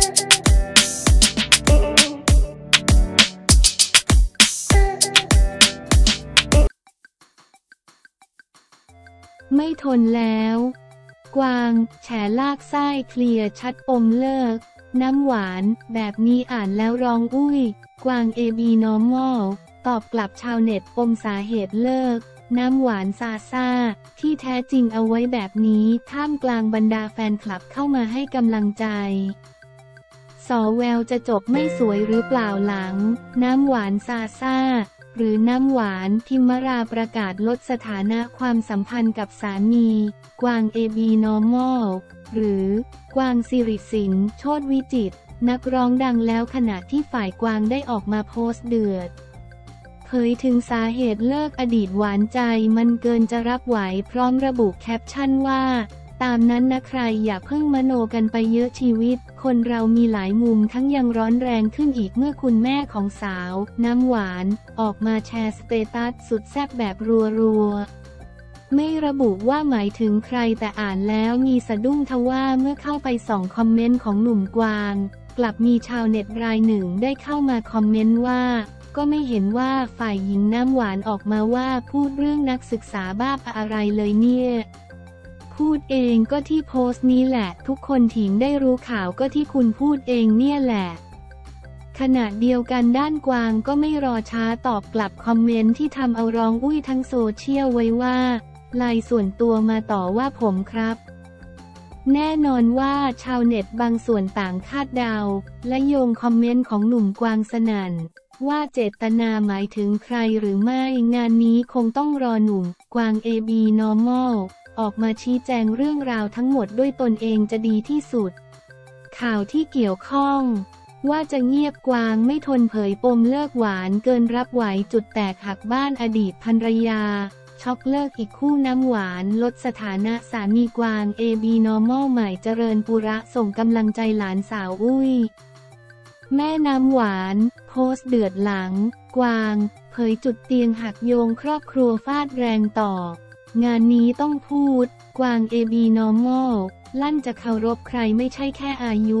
ไม่ทนแล้วกวางแฉลากไส้เคลียร์ชัดปมเลิกน้ำหวานแบบนี้อ่านแล้วร้องอุ้ยกวาง AB Normal ตอบกลับชาวเน็ตปมสาเหตุเลิกน้ำหวานซาซ่าที่แท้จริงเอาไว้แบบนี้ท่ามกลางบรรดาแฟนคลับเข้ามาให้กำลังใจสอแววจะจบไม่สวยหรือเปล่าหลังน้ำหวานซาซ่าหรือน้ำหวานทิมราประกาศลดสถานะความสัมพันธ์กับสามีกวาง AB Normal หรือกวางสิริสินโชติวิจิตรนักร้องดังแล้วขณะที่ฝ่ายกวางได้ออกมาโพสต์เดือดเผยถึงสาเหตุเลิกอดีตหวานใจมันเกินจะรับไหวพร้อมระบุแคปชั่นว่าตามนั้นนะใครอย่าเพิ่งมโนกันไปเยอะชีวิตคนเรามีหลายมุมทั้งยังร้อนแรงขึ้นอีกเมื่อคุณแม่ของสาวน้ำหวานออกมาแชร์สเตตัสสุดแซ่บแบบรัวๆไม่ระบุว่าหมายถึงใครแต่อ่านแล้วมีสะดุ้งทว่าเมื่อเข้าไปส่องคอมเมนต์ของหนุ่มกวางกลับมีชาวเน็ตรายหนึ่งได้เข้ามาคอมเมนต์ว่าก็ไม่เห็นว่าฝ่ายหญิงน้ำหวานออกมาว่าพูดเรื่องนักศึกษาบ้าอะไรเลยเนี่ยพูดเองก็ที่โพสต์นี้แหละทุกคนถิงได้รู้ข่าวก็ที่คุณพูดเองเนี่ยแหละขณะเดียวกันด้านกวางก็ไม่รอช้าตอบกลับคอมเมนต์ที่ทำเอาร้องอุ้ยทั้งโซเชียลไว้ว่าไลน์ส่วนตัวมาต่อว่าผมครับแน่นอนว่าชาวเน็ตบางส่วนต่างคาดเดาและโยงคอมเมนต์ของหนุ่มกวางสนั่นว่าเจตนาหมายถึงใครหรือไม่งานนี้คงต้องรอหนุ่มกวาง AB Normal ออกมาชี้แจงเรื่องราวทั้งหมดด้วยตนเองจะดีที่สุดข่าวที่เกี่ยวข้องว่าจะเงียบกวางไม่ทนเผยปมเลิกหวานเกินรับไหวจุดแตกหักบ้านอดีตภรรยาช็อกเลิกอีกคู่น้ำหวานลดสถานะสามีกวาง AB Normal ใหม่เจริญปุระส่งกำลังใจหลานสาวอุ้ยแม่น้ำหวานโพสต์เดือดหลังกวางเผยจุดเตียงหักโยงครอบครัวฟาดแรงต่องานนี้ต้องพูดกวาง AB Normal ลั่นจะเคารพใครไม่ใช่แค่อายุ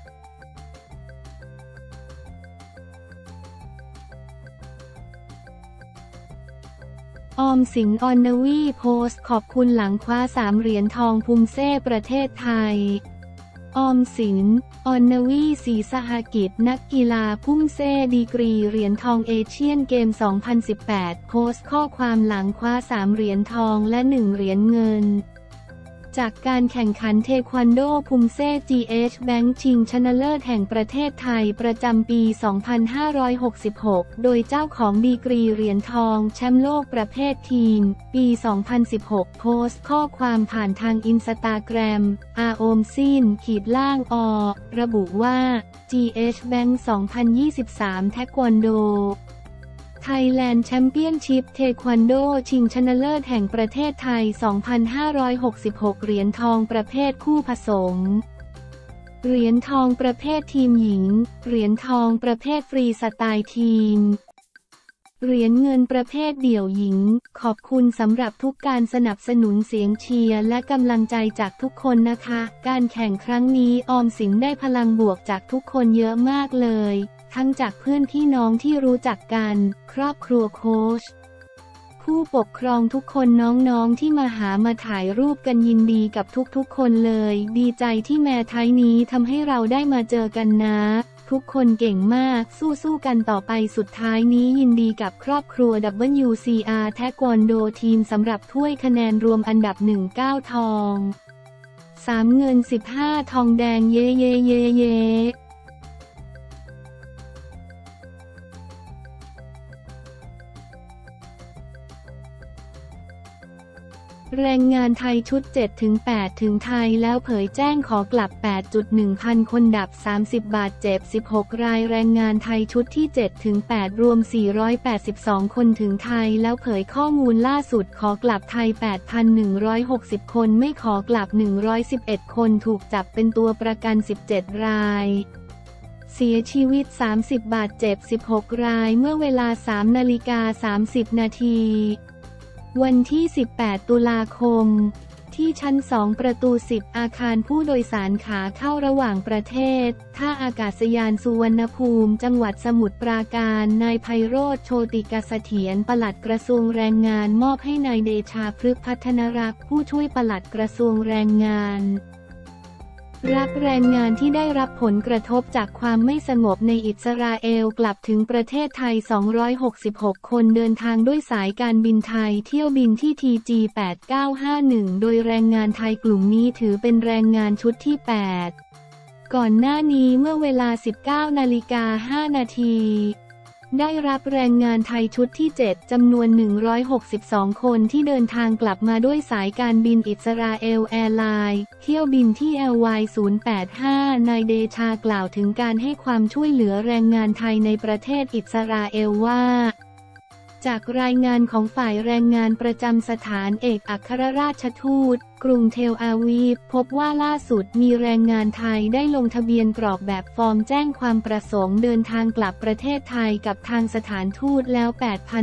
ออมสินออนนวีโพสต์ขอบคุณหลังคว้า3 เหรียญทองภูมิเซ่ประเทศไทยออมสินออนนวีศรีสหกิจนักกีฬาพุ่มเซ่ดีกรีเหรียญทองเอเชียนเกม 2018 โพสต์ข้อความหลังคว้า3 เหรียญทองและ1 เหรียญเงินจากการแข่งขันเทควันโดพุ่มเซ่ GH Bank ชิงชนะเลิศแห่งประเทศไทยประจำปี 2566 โดยเจ้าของดีกรีเหรียญทองแชมป์โลกประเภททีมปี 2016 โพสต์ข้อความผ่านทางอินสตาแกรมโอมซินระบุว่า GH Bank 2023 เทควันโดไทยแลนด์แชมเปี้ยนชิพเทควันโดชิงชนะเลิศแห่งประเทศไทย 2566 เหรียญทองประเภทคู่ผสมเหรียญทองประเภททีมหญิงเหรียญทองประเภทฟรีสไตล์ทีมเหรียญเงินประเภทเดี่ยวหญิงขอบคุณสำหรับทุกการสนับสนุนเสียงเชียร์และกำลังใจจากทุกคนนะคะการแข่งครั้งนี้ออมสินได้พลังบวกจากทุกคนเยอะมากเลยทั้งจากเพื่อนพี่น้องที่รู้จักกันครอบครัวโค้ชผู้ปกครองทุกคนน้องๆที่มาหามาถ่ายรูปกันยินดีกับทุกๆคนเลยดีใจที่แม่ไทยนี้ทำให้เราได้มาเจอกันนะทุกคนเก่งมากสู้ๆกันต่อไปสุดท้ายนี้ยินดีกับครอบครัว WCR เทควันโดทีมสำหรับถ้วยคะแนนรวมอันดับ1 9 ทอง3 เงิน15 ทองแดงเย่แรงงานไทยชุด 7-8 ถึงไทยแล้วเผยแจ้งขอกลับ 8.1 คนดับ30 บาทเจ็บ16 รายแรงงานไทยชุดที่ 7-8 รวม 482 คนถึงไทยแล้วเผยข้อมูลล่าสุดขอกลับไทย 8,160 คนไม่ขอกลับ111 คนถูกจับเป็นตัวประกัน17 รายเสียชีวิต30 บาทเจ็บ16 รายเมื่อเวลา 3:30 นาทีวันที่ 18 ตุลาคมที่ที่ชั้น 2 ประตู 10 อาคารผู้โดยสารขาเข้าระหว่างประเทศท่าอากาศยานสุวรรณภูมิจังหวัดสมุทรปราการนายไพโรจน์โชติกเสถียรปลัดกระทรวงแรงงานมอบให้นายเดชาพฤกษ์พัฒนรักษ์ผู้ช่วยปลัดกระทรวงแรงงานรับแรงงานที่ได้รับผลกระทบจากความไม่สงบในอิสราเอลกลับถึงประเทศไทย266คนเดินทางด้วยสายการบินไทยเที่ยวบินที่ TG 8951โดยแรงงานไทยกลุ่มนี้ถือเป็นแรงงานชุดที่ 8ก่อนหน้านี้เมื่อเวลา 19:05 นาทีได้รับแรงงานไทยชุดที่ 7 จำนวน 162 คนที่เดินทางกลับมาด้วยสายการบินอิสราเอลแอร์ไลน์เที่ยวบินที่ LY 085นายเดชากล่าวถึงการให้ความช่วยเหลือแรงงานไทยในประเทศอิสราเอลว่าจากรายงานของฝ่ายแรงงานประจำสถานเอกอัครราชทูตกรุงเทลอาวีฟพบว่าล่าสุดมีแรงงานไทยได้ลงทะเบียนกรอกแบบฟอร์มแจ้งความประสงค์เดินทางกลับประเทศไทยกับทางสถานทูตแล้ว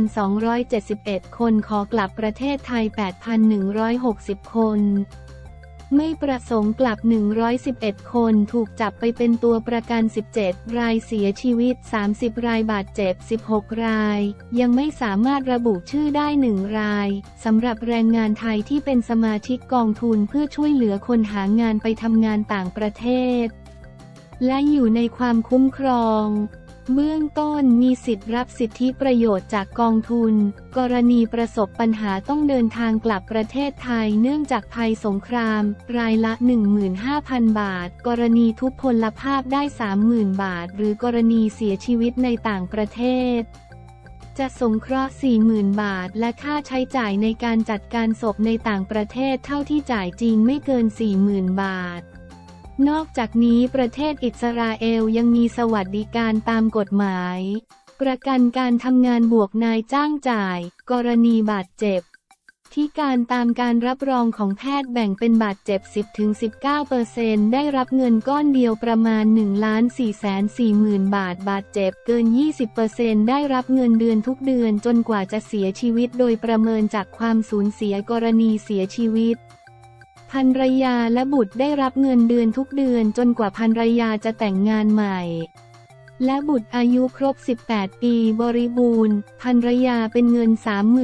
8,271 คนขอกลับประเทศไทย 8,160 คนไม่ประสงค์กลับ111คนถูกจับไปเป็นตัวประกัน17รายเสียชีวิต30รายบาดเจ็บ16รายยังไม่สามารถระบุชื่อได้1รายสำหรับแรงงานไทยที่เป็นสมาชิกกองทุนเพื่อช่วยเหลือคนหางานไปทำงานต่างประเทศและอยู่ในความคุ้มครองเบื้องต้นมีสิทธิ์รับสิทธิประโยชน์จากกองทุนกรณีประสบปัญหาต้องเดินทางกลับประเทศไทยเนื่องจากภัยสงครามรายละ 15,000 บาทกรณีทุพพลภาพได้ 30,000 บาทหรือกรณีเสียชีวิตในต่างประเทศจะสงเคราะห์ 40,000 บาทและค่าใช้จ่ายในการจัดการศพในต่างประเทศเท่าที่จ่ายจริงไม่เกิน 40,000 บาทนอกจากนี้ประเทศอิสราเอลยังมีสวัสดิการตามกฎหมายประกันการทำงานบวกนายจ้างจ่ายกรณีบาดเจ็บที่การตามการรับรองของแพทย์แบ่งเป็นบาดเจ็บ 10-19% ได้รับเงินก้อนเดียวประมาณ 1,440,000 บาทบาดเจ็บเกิน 20% ได้รับเงินเดือนทุกเดือนจนกว่าจะเสียชีวิตโดยประเมินจากความสูญเสียกรณีเสียชีวิตภรรยาและบุตรได้รับเงินเดือนทุกเดือนจนกว่าภรรยาจะแต่งงานใหม่และบุตรอายุครบ18ปีบริบูรณ์ภรรยาเป็นเงิน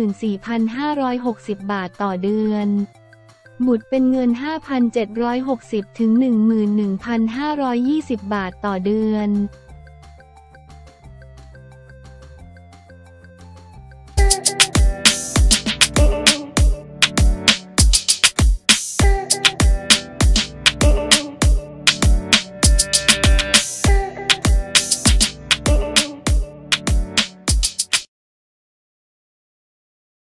34,560 บาทต่อเดือนบุตรเป็นเงิน 5,760 ถึง 11,520 บาทต่อเดือน